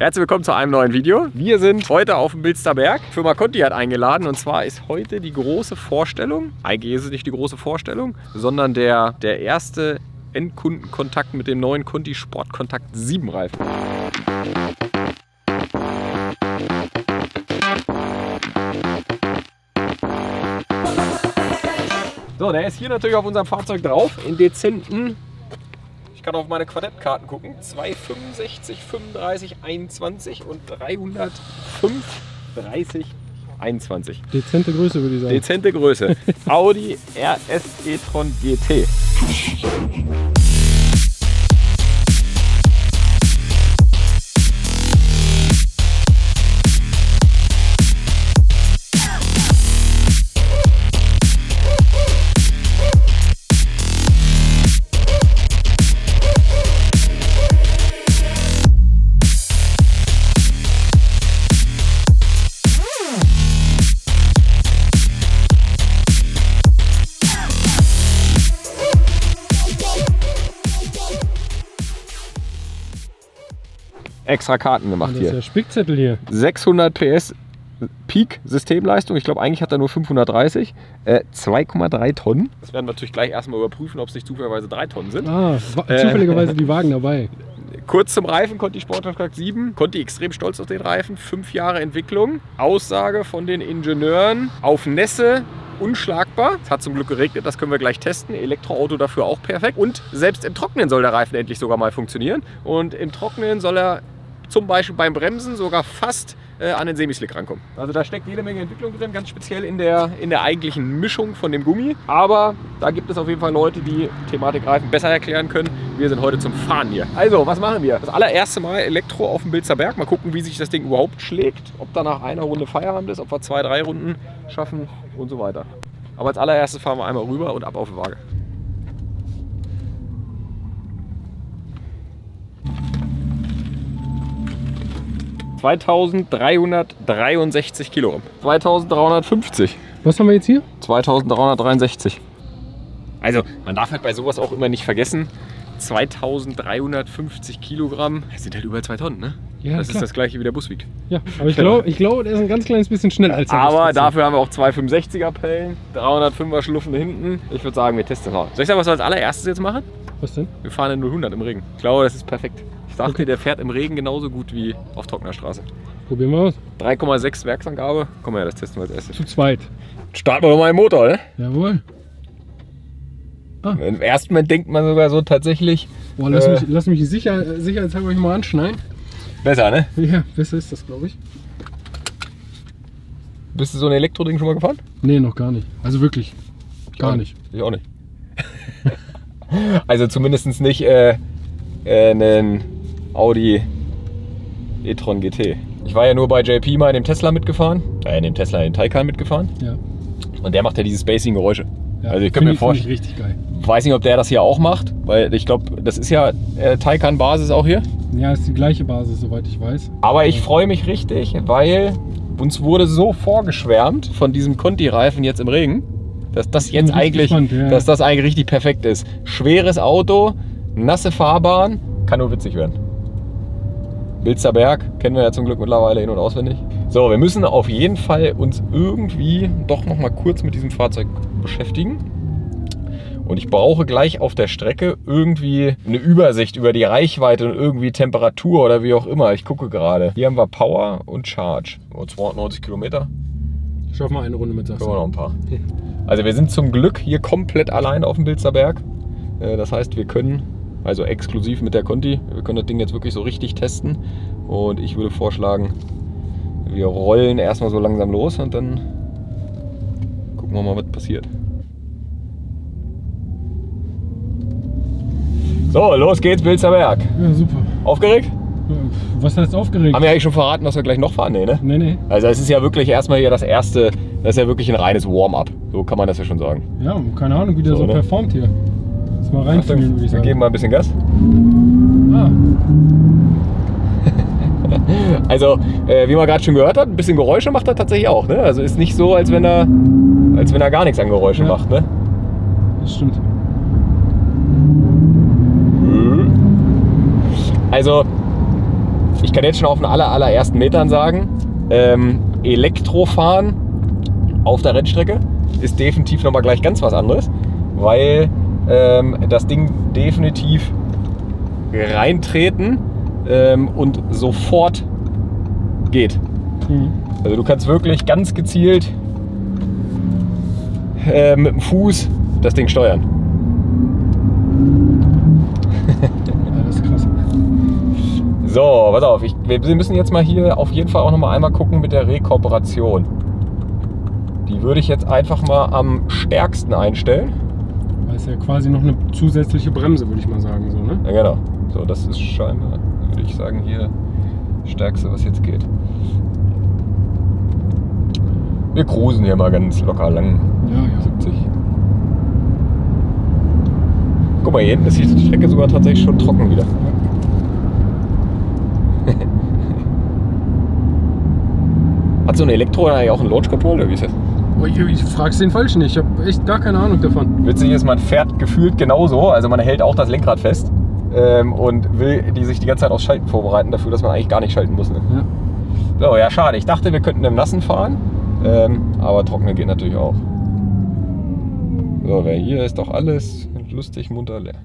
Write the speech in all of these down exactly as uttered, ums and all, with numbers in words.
Herzlich willkommen zu einem neuen Video. Wir sind heute auf dem Bilsterberg. Firma Conti hat eingeladen und zwar ist heute die große Vorstellung, eigentlich ist es nicht die große Vorstellung, sondern der, der erste Endkundenkontakt mit dem neuen Conti Sportkontakt sieben Reifen. So, der ist hier natürlich auf unserem Fahrzeug drauf, in dezenten, ich kann auf meine Quadettkarten gucken, zwei fünfundsechzig, fünfunddreißig, einundzwanzig und dreihundertfünf, dreißig, einundzwanzig. Dezente Größe würde ich sagen. Dezente Größe. Audi R S e-tron G T. Extra Karten gemacht das hier. ist ja Spickzettel hier. sechshundert P S Peak Systemleistung. Ich glaube, eigentlich hat er nur fünfhundertdreißig. Äh, zwei Komma drei Tonnen. Das werden wir natürlich gleich erstmal überprüfen, ob es nicht zufälligerweise drei Tonnen sind. Ah, zufälligerweise äh, die Wagen dabei. Kurz zum Reifen, Conti Sportkontakt sieben. Conti extrem stolz auf den Reifen. Fünf Jahre Entwicklung. Aussage von den Ingenieuren: auf Nässe unschlagbar. Es hat zum Glück geregnet, das können wir gleich testen. Elektroauto dafür auch perfekt. Und selbst im Trockenen soll der Reifen endlich sogar mal funktionieren. Und im Trockenen soll er zum Beispiel beim Bremsen sogar fast äh, an den Semislick rankommen. Also da steckt jede Menge Entwicklung drin, ganz speziell in der, in der eigentlichen Mischung von dem Gummi. Aber da gibt es auf jeden Fall Leute, die Thematik Reifen besser erklären können. Wir sind heute zum Fahren hier. Also, was machen wir? Das allererste Mal Elektro auf dem Bilsterberg. Mal gucken, wie sich das Ding überhaupt schlägt. Ob da nach einer Runde Feierabend ist, ob wir zwei, drei Runden schaffen und so weiter. Aber als allererstes fahren wir einmal rüber und ab auf die Waage. zweitausenddreihundertdreiundsechzig Kilogramm. zweitausenddreihundertfünfzig. Was haben wir jetzt hier? zweitausenddreihundertdreiundsechzig. Also, man darf halt bei sowas auch immer nicht vergessen, zweitausenddreihundertfünfzig Kilogramm, das sind halt über zwei Tonnen, ne? Ja, das klar. ist das gleiche wie der Busweg. Ja, aber ich glaube, ich glaub, der ist ein ganz kleines bisschen schneller als der Aber Bus. dafür haben wir auch zwei fünfundsechziger Pellen, dreihundertfünfer Schluffen hinten. Ich würde sagen, wir testen das mal. Soll ich sagen, was wir als allererstes jetzt machen? Was denn? Wir fahren in null hundert im Regen. Ich glaube, das ist perfekt. Ich dachte, okay, der fährt im Regen genauso gut wie auf trockener Straße. Probieren wir aus. drei Komma sechs Werksangabe. Komm her, das testen wir als erstes. Zu zweit. Starten wir doch mal den Motor, ne? Jawohl. Ah. Im ersten Moment denkt man sogar so tatsächlich. Boah, lass, äh, mich, lass mich sicher, sicherheitshalber euch mal anschneiden. Besser, ne? Ja, besser ist das, glaube ich. Bist du so ein Elektroding schon mal gefahren? Nee, noch gar nicht. Also wirklich. Gar nicht. Ich auch nicht. Also zumindest nicht äh, äh, einen Audi e-tron G T. Ich war ja nur bei J P mal in dem Tesla mitgefahren. Äh, in dem Tesla, in den Taycan mitgefahren. Ja. Und der macht ja diese spacing Geräusche. Ja, also ich könnte mir vorstellen, richtig geil. Weiß nicht, ob der das hier auch macht, weil ich glaube, das ist ja äh, Taycan-Basis auch hier. Ja, ist die gleiche Basis, soweit ich weiß. Aber ich freue mich richtig, weil uns wurde so vorgeschwärmt von diesem Conti-Reifen jetzt im Regen, dass das jetzt eigentlich, gespannt, ja. dass das eigentlich richtig perfekt ist. Schweres Auto, nasse Fahrbahn, kann nur witzig werden. Bilsterberg kennen wir ja zum Glück mittlerweile in- und auswendig. So, wir müssen auf jeden Fall uns irgendwie doch noch mal kurz mit diesem Fahrzeug beschäftigen. Und ich brauche gleich auf der Strecke irgendwie eine Übersicht über die Reichweite und irgendwie Temperatur oder wie auch immer. Ich gucke gerade. Hier haben wir Power und Charge. Oh, zweihundertneunzig Kilometer. Schaffen wir eine Runde mit, sagst du? Können wir noch ein paar. Also wir sind zum Glück hier komplett allein auf dem Bilsterberg. Das heißt, wir können, also exklusiv mit der Conti, wir können das Ding jetzt wirklich so richtig testen. Und ich würde vorschlagen, wir rollen erstmal so langsam los und dann gucken wir mal, was passiert. So, los geht's, Bilsterberg. Ja, super. Aufgeregt? Was heißt aufgeregt? Haben wir eigentlich schon verraten, was wir gleich noch fahren? Nee, ne? Nee, nee. Also es ist ja wirklich erstmal hier das erste, das ist ja wirklich ein reines Warm-up. So kann man das ja schon sagen. Ja, keine Ahnung, wie der so, so ne? performt hier. Lass mal reinfühlen, würde ich sagen. Wir geben mal ein bisschen Gas. Ah. Also, äh, wie man gerade schon gehört hat, ein bisschen Geräusche macht er tatsächlich auch. Ne? Also ist nicht so, als wenn er, als wenn er gar nichts an Geräuschen ja. macht. Ne? Das stimmt. Also, Ich kann jetzt schon auf den aller, allerersten Metern sagen, ähm, Elektrofahren auf der Rennstrecke ist definitiv nochmal gleich ganz was anderes, weil ähm, das Ding definitiv reintreten ähm, und sofort geht. Mhm. Also du kannst wirklich ganz gezielt äh, mit dem Fuß das Ding steuern. Ja, das ist krass. So, pass auf, ich, wir müssen jetzt mal hier auf jeden Fall auch noch mal einmal gucken mit der Rekuperation. Die würde ich jetzt einfach mal am stärksten einstellen. Das ist ja quasi noch eine zusätzliche Bremse, würde ich mal sagen. So, ne? Ja, genau. So, das ist scheinbar, würde ich sagen, hier das Stärkste, was jetzt geht. Wir cruisen hier mal ganz locker lang. Ja, ja. siebzig. Guck mal, hier hinten ist die Strecke sogar tatsächlich schon trocken wieder. Ja. Hat so ein Elektro eigentlich auch einen Launch Control oder wie ist das? Oh, ich, ich frag's den Falschen nicht. Ich habe echt gar keine Ahnung davon. Witzig ist, man fährt gefühlt genauso. Also man hält auch das Lenkrad fest ähm, und will die sich die ganze Zeit aufs Schalten vorbereiten dafür, dass man eigentlich gar nicht schalten muss. Ne? Ja. So, ja, schade. Ich dachte, wir könnten im Nassen fahren, ähm, aber trocknen geht natürlich auch. So, hier ist doch alles lustig, munter, leer.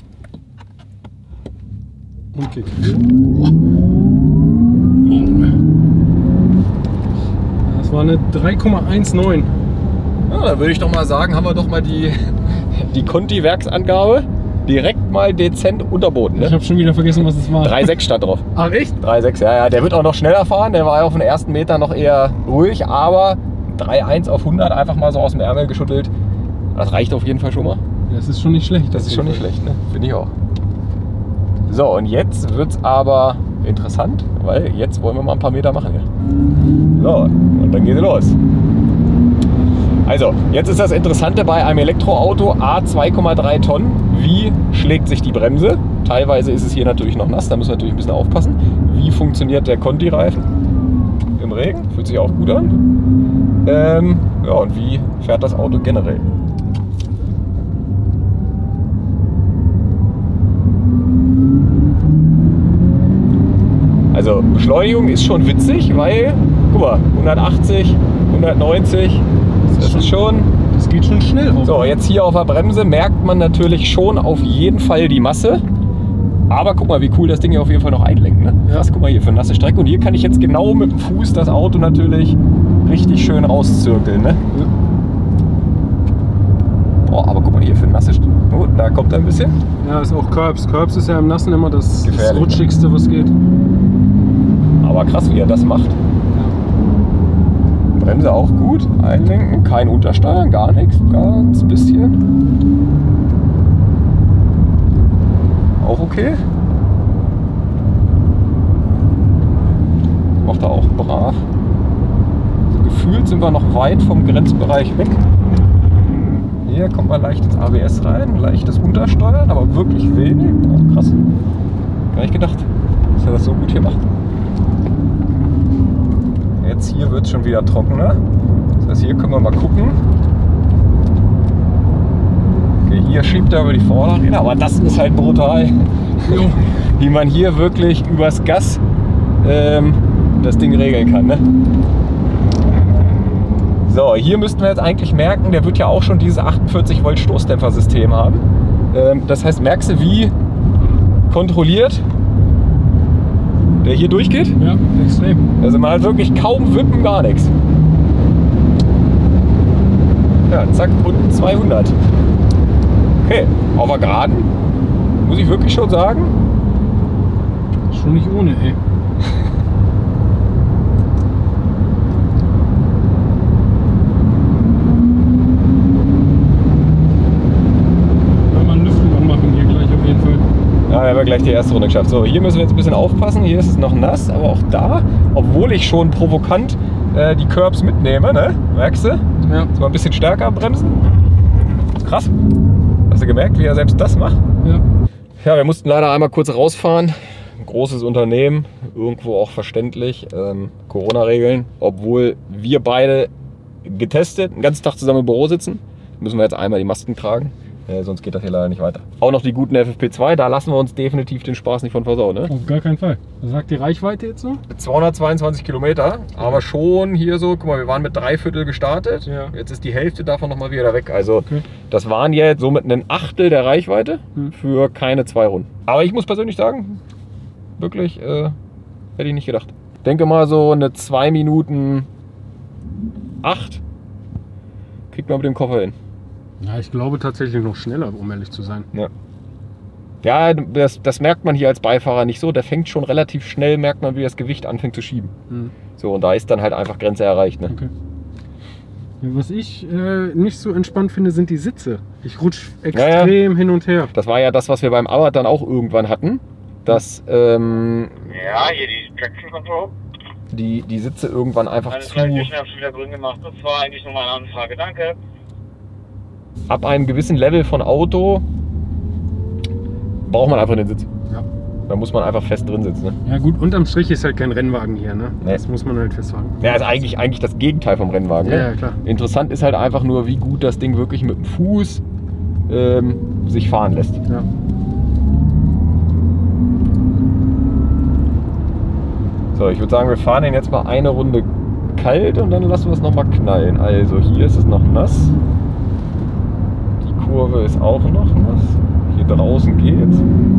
Und Kick. Das war eine drei Komma neunzehn. Ja, da würde ich doch mal sagen, haben wir doch mal die, die Conti-Werksangabe direkt mal dezent unterboten. Ne? Ich habe schon wieder vergessen, was es war. drei Komma sechs stand drauf. Ach echt? drei Komma sechs, ja, ja. Der wird auch noch schneller fahren. Der war ja auf den ersten Meter noch eher ruhig, aber drei Komma eins auf hundert einfach mal so aus dem Ärmel geschüttelt. Das reicht auf jeden Fall schon mal. Das ist schon nicht schlecht. Das ist schon nicht schlecht, ne? Finde ich auch. So, und jetzt wird es aber interessant, weil jetzt wollen wir mal ein paar Meter machen hier. So, und dann geht es los. Also, jetzt ist das Interessante bei einem Elektroauto, A, zwei Komma drei Tonnen. Wie schlägt sich die Bremse? Teilweise ist es hier natürlich noch nass, da müssen wir natürlich ein bisschen aufpassen. Wie funktioniert der Conti-Reifen im Regen? Fühlt sich auch gut an. Ähm, ja, und wie fährt das Auto generell? Also Beschleunigung ist schon witzig, weil, guck mal, hundertachtzig, hundertneunzig, das ist schon... Das geht schon schnell hoch. So, jetzt hier auf der Bremse merkt man natürlich schon auf jeden Fall die Masse. Aber guck mal, wie cool das Ding hier auf jeden Fall noch einlenkt. Ne? Ja. Krass, guck mal hier für eine nasse Strecke. Und hier kann ich jetzt genau mit dem Fuß das Auto natürlich richtig schön rauszirkeln. Ne? Ja. Boah, aber guck mal hier für eine nasse Strecke. Oh, da kommt er ein bisschen. Ja, ist auch Curbs. Curbs ist ja im Nassen immer das, das Gefährlich, rutschigste, was geht. Aber krass, wie er das macht. Bremse auch gut, einlenken, kein Untersteuern, gar nichts, ganz bisschen. Auch okay. Macht er auch brav. Gefühlt sind wir noch weit vom Grenzbereich weg. Hier kommt man leicht ins A B S rein, leichtes Untersteuern, aber wirklich wenig. Oh, krass. Gar nicht gedacht, dass er das so gut hier macht. Jetzt hier wird es schon wieder trockener. Das heißt, hier können wir mal gucken. Okay, hier schiebt er über die Vorderräder, aber das ist halt brutal. Wie man hier wirklich übers Gas ähm, das Ding regeln kann. Ne? So, hier müssten wir jetzt eigentlich merken, der wird ja auch schon dieses achtundvierzig Volt Stoßdämpfersystem haben. Ähm, das heißt, merkst du, wie kontrolliert der hier durchgeht? Ja, extrem. Also man hat wirklich kaum Wippen, gar nichts. Ja, zack, und zweihundert. Okay, auf der Geraden, muss ich wirklich schon sagen. Schon nicht ohne, ey. Ja, wir haben ja gleich die erste Runde geschafft. So, hier müssen wir jetzt ein bisschen aufpassen. Hier ist es noch nass, aber auch da, obwohl ich schon provokant äh, die Curbs mitnehme, ne? Merkst du? Ja. Jetzt mal ein bisschen stärker bremsen. Krass. Hast du gemerkt, wie er selbst das macht? Ja. Ja, wir mussten leider einmal kurz rausfahren. Ein großes Unternehmen, irgendwo auch verständlich. Ähm, Corona-Regeln. Obwohl wir beide getestet, den ganzen Tag zusammen im Büro sitzen, müssen wir jetzt einmal die Masken tragen. Äh, sonst geht das hier leider nicht weiter. Auch noch die guten F F P zwei, da lassen wir uns definitiv den Spaß nicht von versauen. Ne? Auf gar keinen Fall. Was sagt die Reichweite jetzt so? zweihundertzweiundzwanzig Kilometer, aber schon hier so, guck mal, wir waren mit drei Viertel gestartet. Ja. Jetzt ist die Hälfte davon nochmal wieder weg. Also Okay. das waren jetzt somit ein Achtel der Reichweite Hm. für keine zwei Runden. Aber ich muss persönlich sagen, wirklich, äh, hätte ich nicht gedacht. Ich denke mal so eine zwei Minuten acht kriegt man mit dem Koffer hin. Ja, ich glaube tatsächlich noch schneller, um ehrlich zu sein. Ja, ja das, das merkt man hier als Beifahrer nicht so. Der fängt schon relativ schnell, merkt man, wie das Gewicht anfängt zu schieben. Hm. So, und da ist dann halt einfach Grenze erreicht. Ne? Okay. Ja, was ich äh, nicht so entspannt finde, sind die Sitze. Ich rutsche extrem ja. hin und her. Das war ja das, was wir beim Abarth dann auch irgendwann hatten. Dass ähm, Ja, hier die Traction Control. die, die Sitze irgendwann einfach Alles zu... klar, ich habe schon wieder grün gemacht. Das war eigentlich nur meine Anfrage. Danke. Ab einem gewissen Level von Auto braucht man einfach den Sitz. Ja. Da muss man einfach fest drin sitzen. Ne? Ja gut, unterm Strich ist halt kein Rennwagen hier, ne? Nee. Das muss man halt festhalten. Ja, ist eigentlich, eigentlich das Gegenteil vom Rennwagen. Ja, Ne? ja, klar. Interessant ist halt einfach nur, wie gut das Ding wirklich mit dem Fuß ähm, sich fahren lässt. Ja. So, ich würde sagen, wir fahren den jetzt mal eine Runde kalt und dann lassen wir es nochmal knallen. Also hier ist es noch nass. Die Kurve ist auch noch nass. Hier draußen geht's.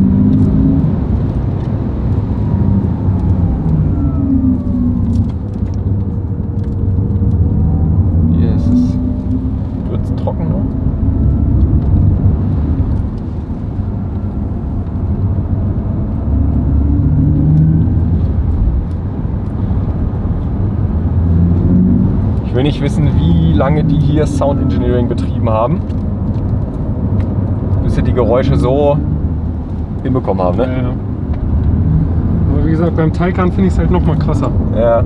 Hier ist es, wird's trockener. Ich will nicht wissen, wie lange die hier Sound Engineering betrieben haben, bis sie die Geräusche so hinbekommen haben. Ne? Ja, ja. Aber wie gesagt, beim Taycan finde ich es halt noch mal krasser. Ja.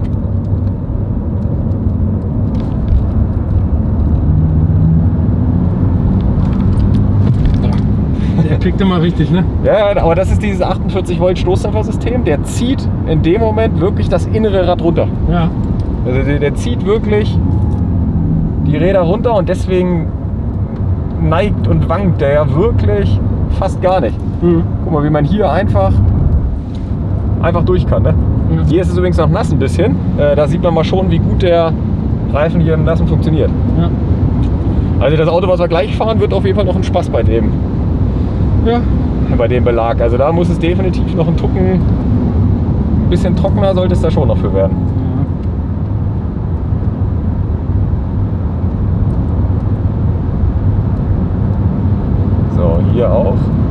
Der klickt immer richtig, ne? Ja, aber das ist dieses achtundvierzig Volt Stoßdämpfersystem. Der zieht in dem Moment wirklich das innere Rad runter. Ja. Also der, der zieht wirklich die Räder runter und deswegen neigt und wankt der ja wirklich fast gar nicht. Mhm. Guck mal, wie man hier einfach, einfach durch kann. Ne? Ja. Hier ist es übrigens noch nass ein bisschen. Äh, da sieht man mal schon, wie gut der Reifen hier im Nassen funktioniert. Ja. Also das Auto, was wir gleich fahren, wird auf jeden Fall noch ein Spaß bei dem, Ja. bei dem Belag. Also da muss es definitiv noch ein Tucken, ein bisschen trockener sollte es da schon noch für werden. So, hier auch.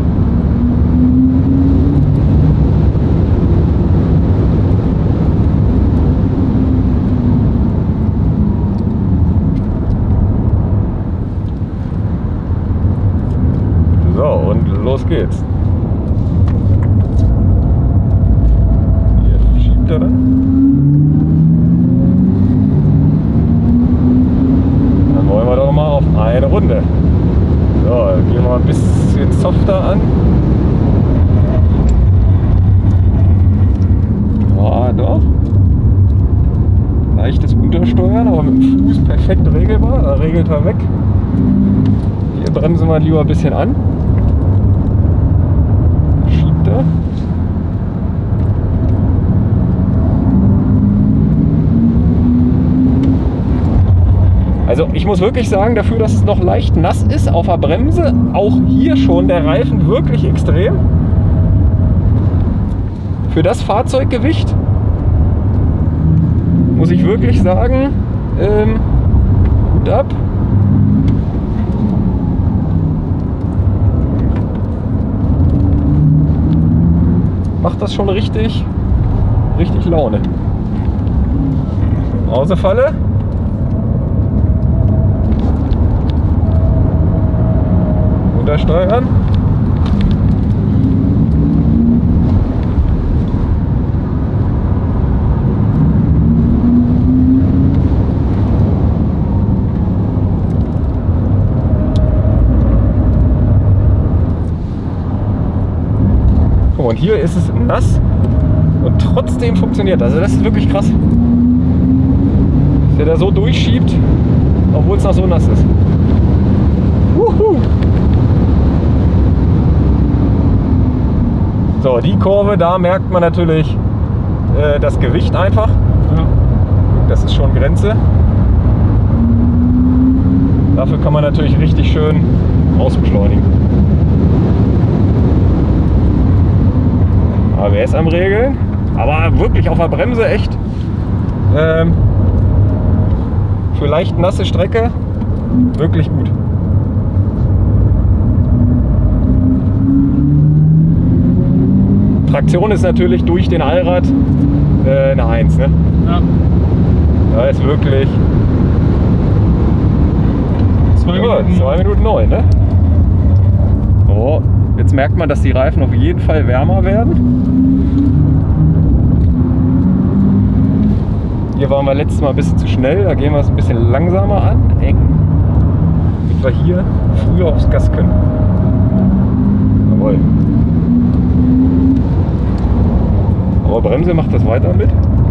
So, und los geht's. Hier schiebt er dann. Dann wollen wir doch mal auf eine Runde. So, gehen wir mal ein bisschen softer an. Ja, doch. Leichtes Untersteuern, aber mit dem Fuß perfekt regelbar. Da regelt er weg. Hier bremsen wir lieber ein bisschen an. Schiebt er. Also ich muss wirklich sagen, dafür, dass es noch leicht nass ist auf der Bremse, auch hier schon der Reifen wirklich extrem. Für das Fahrzeuggewicht muss ich wirklich sagen, ähm, Hut ab. Macht das schon richtig, richtig Laune. Bremsefalle. Untersteuern. Guck mal, und hier ist es nass und trotzdem funktioniert das. Also das ist wirklich krass. Dass der da so durchschiebt, obwohl es noch so nass ist. Uhu. So, die Kurve, da merkt man natürlich äh, das Gewicht einfach. Ja. Das ist schon Grenze. Dafür kann man natürlich richtig schön ausbeschleunigen. A B S am Regeln, aber wirklich auf der Bremse echt ähm, für leicht nasse Strecke wirklich gut. Traktion ist natürlich durch den Allrad äh, eine eins. Ne? Ja. Da ist wirklich Zwei ja, Minuten. zwei Minuten neun. Ne? Oh, jetzt merkt man, dass die Reifen auf jeden Fall wärmer werden. Hier waren wir letztes Mal ein bisschen zu schnell, da gehen wir es ein bisschen langsamer an. Eng. Damit wir hier früher aufs Gas können. Jawohl. Aber Bremse macht das weiter mit.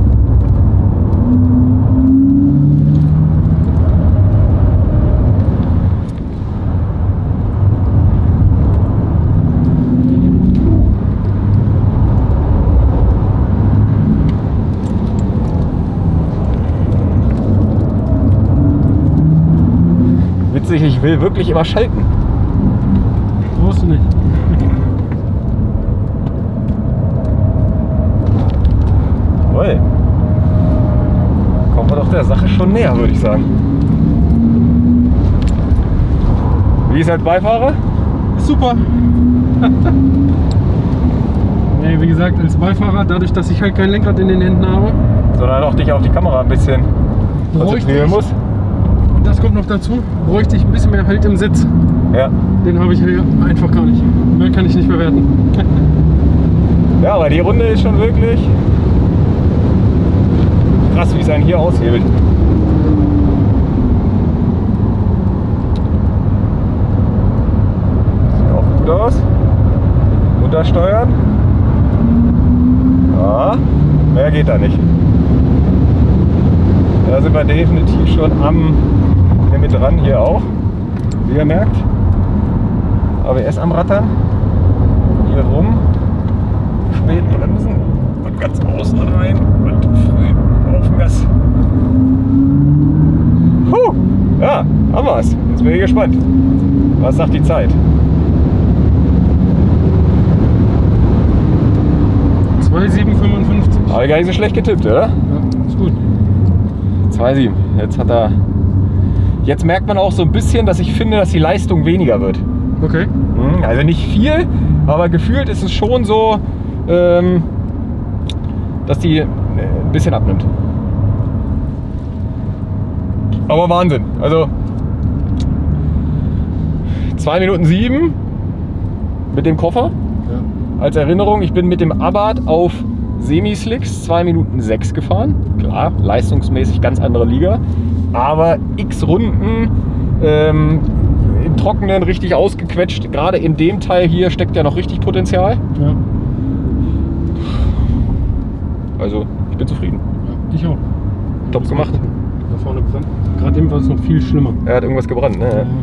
Witzig, ich will wirklich immer schalten. Brauchst du nicht. Jawohl. Kommen wir doch der Sache schon näher, würde ich sagen. Wie ist als Beifahrer? Super. Nee, wie gesagt, als Beifahrer, dadurch, dass ich halt kein Lenkrad in den Händen habe, Sondern auch dich auf die Kamera ein bisschen konzentrieren muss. und das kommt noch dazu, bräuchte ich ein bisschen mehr Halt im Sitz. Ja. Den habe ich hier einfach gar nicht. Mehr kann ich nicht bewerten. Ja, aber die Runde ist schon wirklich krass, wie es einen hier aushebelt. Sieht auch gut aus. Runtersteuern. Ja, mehr geht da nicht. Da sind wir definitiv schon am Limit dran, hier auch. Wie ihr merkt. A B S am Rattern. Hier rum. Spät bremsen und ganz außen rein und früh auf dem Gas. Puh, ja, haben wir es. Jetzt bin ich gespannt. Was sagt die Zeit? zwei sieben fünfundfünfzig. Aber gar nicht so schlecht getippt, oder? Ja, ist gut. zwei sieben. Jetzt hat er. Jetzt merkt man auch so ein bisschen, dass ich finde, dass die Leistung weniger wird. Okay. Also nicht viel, aber gefühlt ist es schon so, ähm, dass die ein bisschen abnimmt. Aber Wahnsinn. Also zwei Minuten sieben mit dem Koffer. Ja. Als Erinnerung, ich bin mit dem Abarth auf Semi-Slicks zwei Minuten sechs gefahren. Klar, leistungsmäßig ganz andere Liga. Aber x Runden ähm, im Trockenen richtig ausgequetscht. Gerade in dem Teil hier steckt ja noch richtig Potenzial. Ja. Also, ich bin zufrieden. Ja, ich auch. Top gemacht. Da vorne brennt. Gerade eben war es noch viel schlimmer. Er hat irgendwas gebrannt, ne? Ja.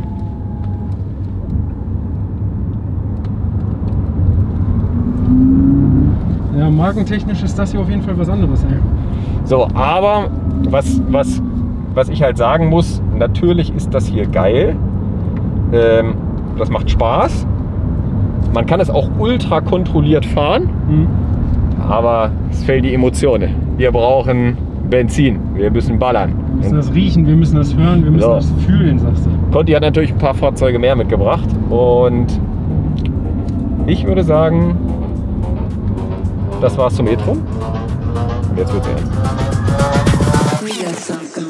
Ja, markentechnisch ist das hier auf jeden Fall was anderes, ey. So, aber was, was, was ich halt sagen muss, natürlich ist das hier geil. Ähm, das macht Spaß. Man kann es auch ultra kontrolliert fahren, Mhm. aber es fehlen die Emotionen. Wir brauchen Benzin, wir müssen ballern. Wir müssen das riechen, wir müssen das hören, wir müssen So. das fühlen, sagst du. Conti hat natürlich ein paar Fahrzeuge mehr mitgebracht und ich würde sagen, das war's zum E-Tron. Und jetzt wird's ernst. We got something.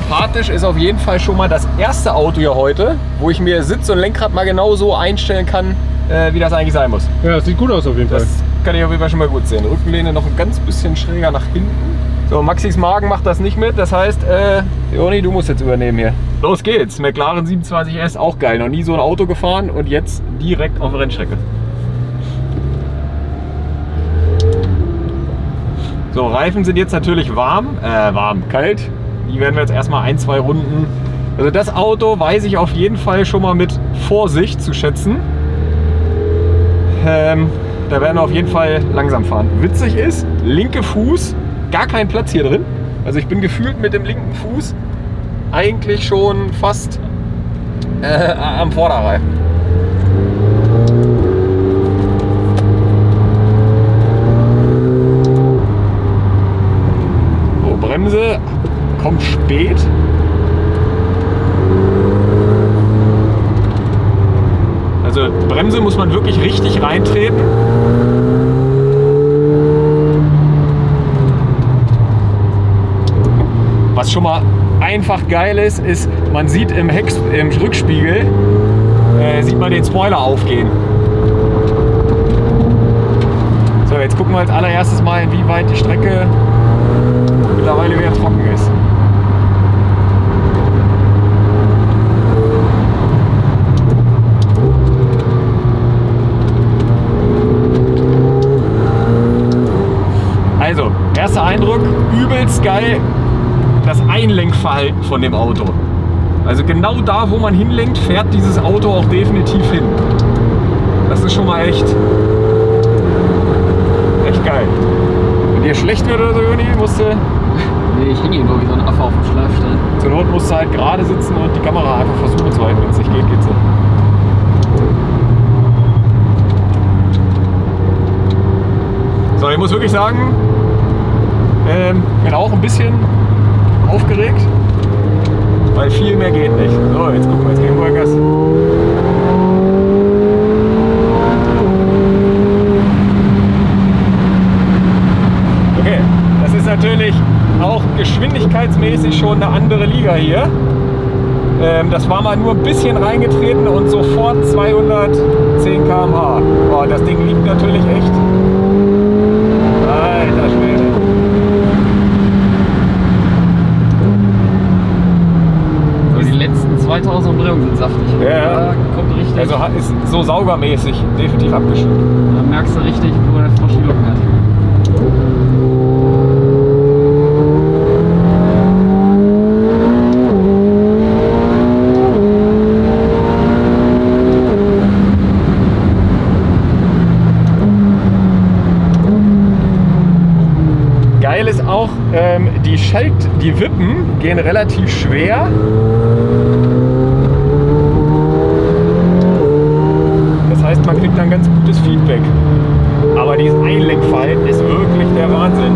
sympathisch ist auf jeden Fall schon mal das erste Auto hier heute, wo ich mir Sitz und Lenkrad mal genau so einstellen kann, äh, wie das eigentlich sein muss. Ja, das sieht gut aus auf jeden Das Fall. kann ich auf jeden Fall schon mal gut sehen. Rückenlehne noch ein ganz bisschen schräger nach hinten. So, Maxis Magen macht das nicht mit, das heißt, äh, Joni, du musst jetzt übernehmen hier. Los geht's, McLaren siebenundzwanzig S, auch geil. Noch nie so ein Auto gefahren und jetzt direkt auf der Rennstrecke. So, Reifen sind jetzt natürlich warm, äh, warm, kalt. Die werden wir jetzt erstmal ein, zwei Runden. Also das Auto weiß ich auf jeden Fall schon mal mit Vorsicht zu schätzen. Ähm, da werden wir auf jeden Fall langsam fahren. Witzig ist, linke Fuß, gar kein Platz hier drin. Also ich bin gefühlt mit dem linken Fuß eigentlich schon fast äh, am Vorderreifen. Bremse kommt spät. Also Bremse muss man wirklich richtig reintreten. Was schon mal einfach geil ist, ist, man sieht im, Heck, im Rückspiegel, äh, sieht man den Spoiler aufgehen. So, jetzt gucken wir als allererstes mal, inwieweit die Strecke mittlerweile wieder trocken ist. Also, erster Eindruck, übelst geil, das Einlenkverhalten von dem Auto. Also genau da, wo man hinlenkt, fährt dieses Auto auch definitiv hin. Das ist schon mal echt, echt geil. Wenn dir schlecht wird oder so, Juni, musst du... Nee, ich hänge hier nur wie so ein Affe auf dem Schleifstein. Zur Not musst du halt gerade sitzen und die Kamera einfach versuchen zu halten. Wenn es nicht geht, geht's nicht. So, ich muss wirklich sagen, ähm, bin auch ein bisschen aufgeregt, weil viel mehr geht nicht. So, jetzt gucken wir, jetzt geben wir Gas. Okay, das ist natürlich auch geschwindigkeitsmäßig schon eine andere Liga hier. Ähm, das war mal nur ein bisschen reingetreten und sofort zweihundertzehn Kilometer pro Stunde. Boah, das Ding liegt natürlich echt. Alter Schwede. So, die letzten zweitausend Umdrehungen sind saftig. Ja, ja. Da kommt richtig. Also hat- ist so saugermäßig definitiv abgestimmt. Da merkst du richtig, wo der Frosch die Locken hat. Geil ist auch, ähm, die Schalt, die Wippen gehen relativ schwer. Das heißt, man kriegt dann ganz gutes Feedback. Aber dieses Einlenkverhalten ist wirklich der Wahnsinn.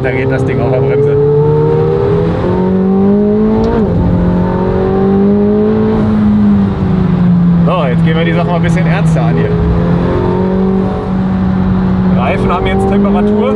da geht das Ding auf der Bremse. So, jetzt gehen wir die Sache mal ein bisschen ernster an hier. Reifen haben jetzt Temperatur.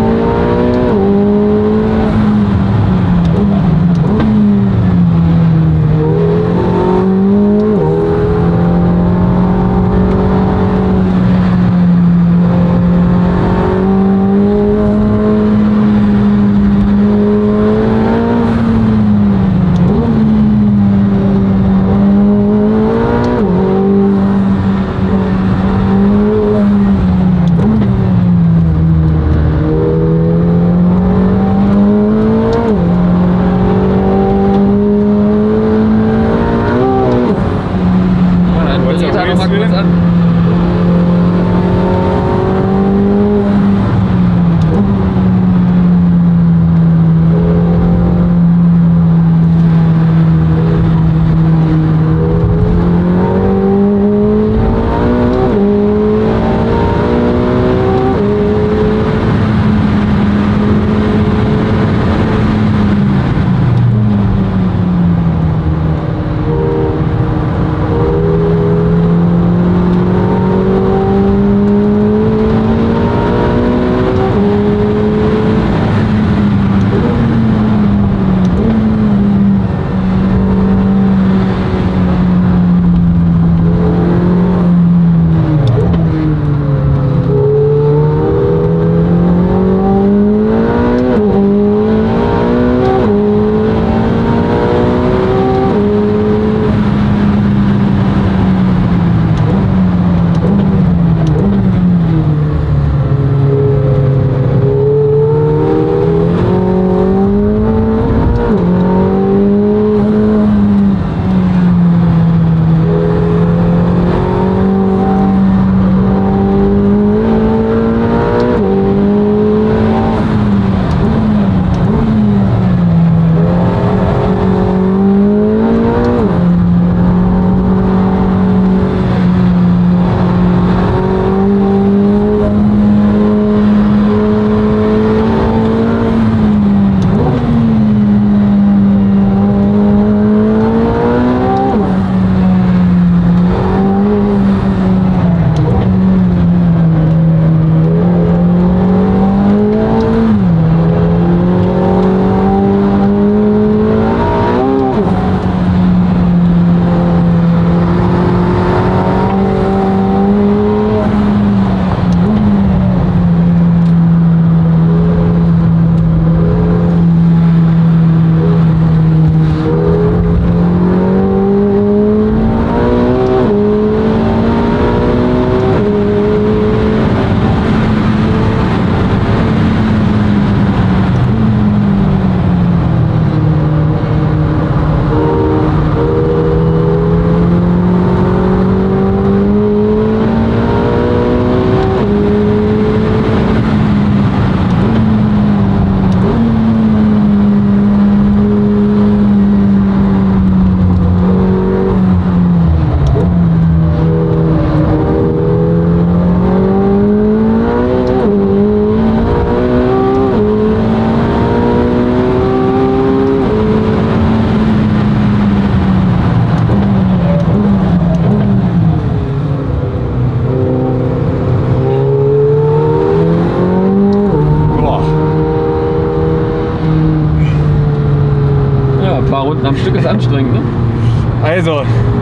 Runden am Stück ist anstrengend, ne? Also,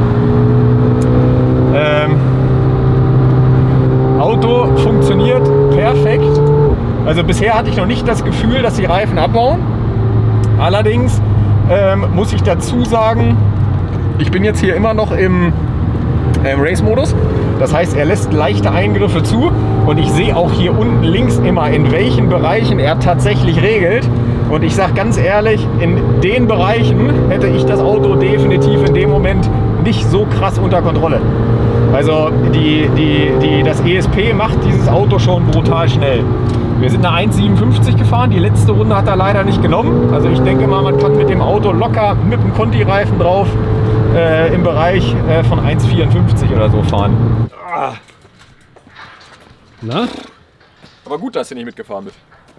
ähm, Auto funktioniert perfekt. Also bisher hatte ich noch nicht das Gefühl, dass die Reifen abbauen. Allerdings ähm, muss ich dazu sagen, ich bin jetzt hier immer noch im ähm, Race-Modus. Das heißt, er lässt leichte Eingriffe zu und ich sehe auch hier unten links immer, in welchen Bereichen er tatsächlich regelt. Und ich sage ganz ehrlich, in den Bereichen hätte ich das Auto definitiv in dem Moment nicht so krass unter Kontrolle. Also die, die, die, das E S P macht dieses Auto schon brutal schnell. Wir sind eine eins siebenundfünfzig gefahren, die letzte Runde hat er leider nicht genommen. Also ich denke mal, man kann mit dem Auto locker mit dem Conti-Reifen drauf äh, im Bereich äh, von eins vierundfünfzig oder so fahren. Ah. Na? Aber gut, dass du nicht mitgefahren bist.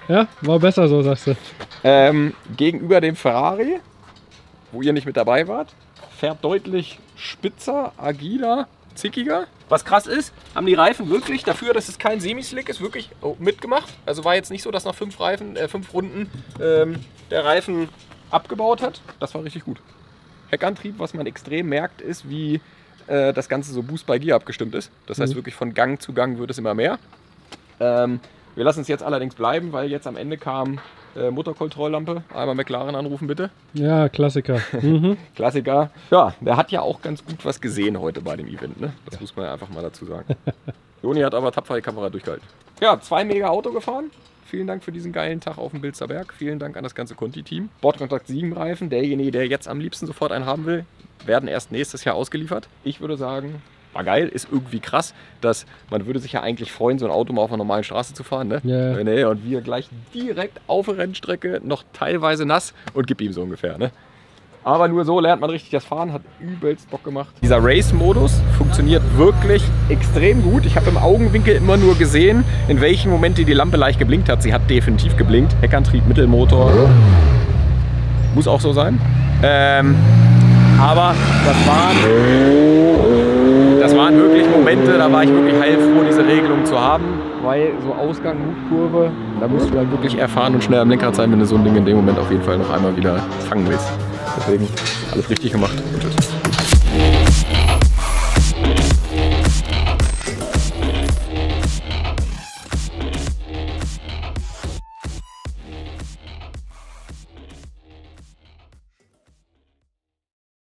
Ja, war besser so, sagst du. Ähm, gegenüber dem Ferrari, wo ihr nicht mit dabei wart, fährt deutlich spitzer, agiler, zickiger. Was krass ist, haben die Reifen wirklich dafür, dass es kein Semi-Slick ist, wirklich mitgemacht. Also war jetzt nicht so, dass nach fünf, Reifen, äh, fünf Runden ähm, der Reifen abgebaut hat. Das war richtig gut. Heckantrieb, was man extrem merkt, ist, wie äh, das Ganze so Boost by Gear abgestimmt ist. Das heißt Mhm. wirklich von Gang zu Gang wird es immer mehr. Ähm, wir lassen es jetzt allerdings bleiben, weil jetzt am Ende kam äh, Motorkontrolllampe. Einmal McLaren anrufen bitte. Ja, Klassiker. Mhm. Klassiker. Ja, der hat ja auch ganz gut was gesehen heute bei dem Event. Ne? Das muss man ja einfach mal dazu sagen. Joni hat aber tapfer die Kamera durchgehalten. Ja, zwei mega Auto gefahren. Vielen Dank für diesen geilen Tag auf dem Bilsterberg. Vielen Dank an das ganze Conti-Team. Bordkontakt sieben Reifen. Derjenige, der jetzt am liebsten sofort einen haben will, werden erst nächstes Jahr ausgeliefert. Ich würde sagen, war geil, ist irgendwie krass, dass man würde sich ja eigentlich freuen, so ein Auto mal auf einer normalen Straße zu fahren. Ne? Ja. Nee, und wir gleich direkt auf der Rennstrecke, noch teilweise nass und gib ihm so ungefähr. Ne? Aber nur so lernt man richtig das Fahren, hat übelst Bock gemacht. Dieser Race-Modus funktioniert wirklich extrem gut. Ich habe im Augenwinkel immer nur gesehen, in welchen Momenten die Lampe leicht geblinkt hat. Sie hat definitiv geblinkt. Heckantrieb, Mittelmotor. Muss auch so sein. Ähm, aber das waren, das waren wirklich Momente, da war ich wirklich heilfroh, diese Regelung zu haben. Weil so Ausgang, Hubkurve, da musst du dann wirklich erfahren und schnell am Lenkrad sein, wenn du so ein Ding in dem Moment auf jeden Fall noch einmal wieder fangen willst. Deswegen alles richtig gemacht und tschüss.